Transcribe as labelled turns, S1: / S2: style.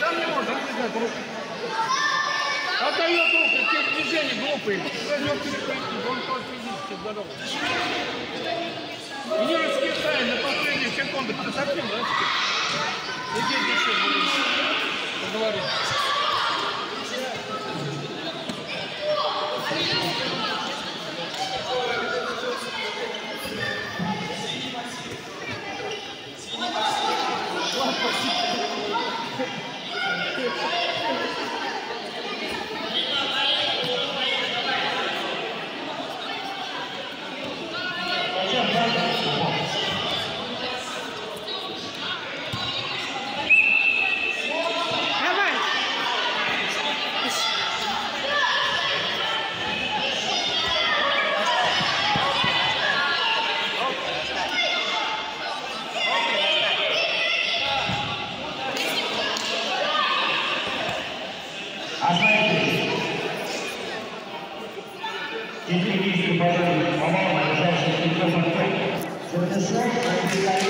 S1: Сам не может отвязать руку. Отдает руку, те движения глупые. Возьмет перекрытие, он тоже физически здоров. И не раскисай на последние секунды. Ты совсем раскисай. Иди дыши, поговорим.
S2: Остановитесь. Если есть по-моему, ближайший телефон.